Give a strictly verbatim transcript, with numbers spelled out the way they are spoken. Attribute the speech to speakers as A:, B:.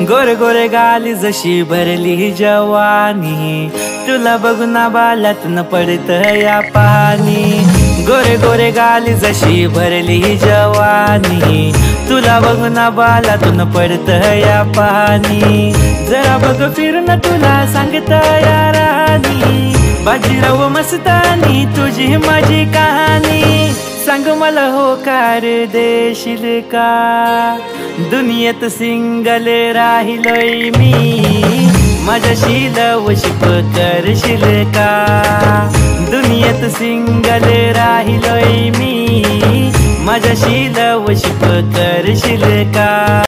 A: गोरे गोरे गाली जशी भरली जवानी, तुला बघून बाल्यातून पडत या पाणी। गोरे गोरे गाली जशी भरली जवानी, तुला बघून बाल्यातून पडत या पाणी। जरा बघ फिरून तुला सांगत या राणी, बाजीराव मस्तानी तुझी माझी कहाणी। सांग मला होकार देशील का, दुनियेत सिंगल राहिलोय मी, माझ्याशी लवशिप करशील का। दुनियेत सिंगल राहिलोय मी, माझ्याशी लवशिप करशील का।